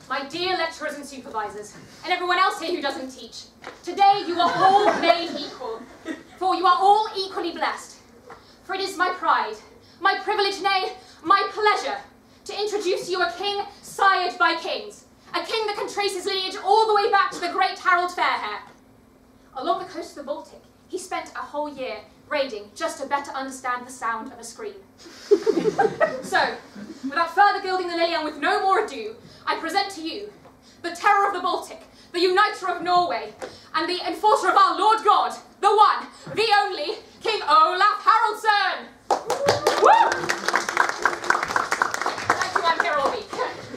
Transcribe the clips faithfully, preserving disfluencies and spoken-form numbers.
my dear lecturers and supervisors, and everyone else here who doesn't teach, today you are all made equal, for you are all equally blessed. For it is my pride, my privilege, nay, my pleasure, to introduce to you a king sired by kings, a king that can trace his lineage all the way back to the great Harold Fairhair. Along the coast of the Baltic, he spent a whole year raiding just to better understand the sound of a scream. So, without further gilding the lily and with no more ado, I present to you the terror of the Baltic, the uniter of Norway, and the enforcer of our Lord God, the one, the only, King Olaf Haraldsson! Woo! Thank you, I'm here all week.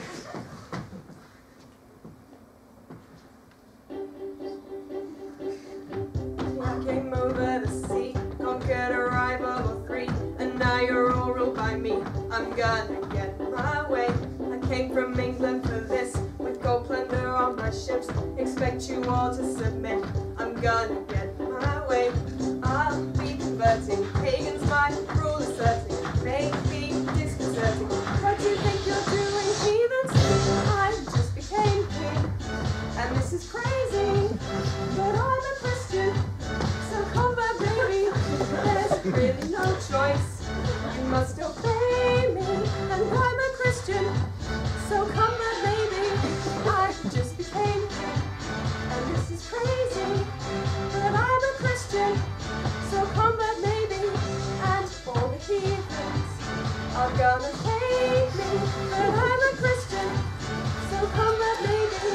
I came over the sea, conquered a rival or three, and now you're all ruled by me. I'm gonna get my way. I came from England for this, with gold plunder on my ships. Expect you all to submit. I'm gonna get my way. I'll be converting pagans, my rule asserting. Maybe disconcerting. What do you think you're doing, heathens? I just became king, and this is crazy, but I'm a Christian. So convert, baby, there's really no choice. You must obey me, and I'm a Christian. So convert, baby, I just became king, and this is crazy, but I'm a Christian. So convert, baby, and all the heathens are gonna hate me, but I'm a Christian. So convert, baby.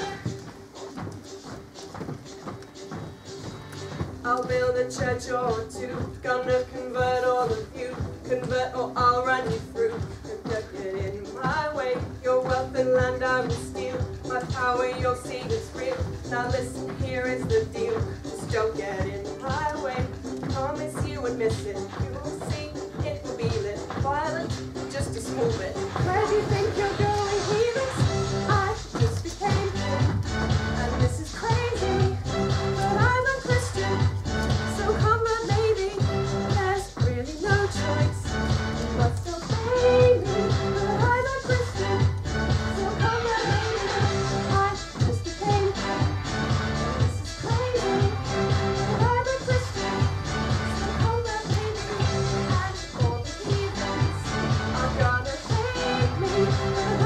I'll build a church or two, gonna convert all of you, convert or I'll run you through. Don't get in my way, your wealth and land I will steal, my power you'll see is real. Now listen, here is the deal, just don't get in my way. Promise you would miss it, you will see, it will be lit, violent, just a small bit. Where do you think you're going, heathens? I just became king, and this is crazy, but I'm a Christian. So come on, baby, there's really no choice. You must obey me, but I'm a Christian. So come on, baby, I just became king, and this is crazy, but I'm a Christian. So come on, baby, and all the heathens are gonna hate me, but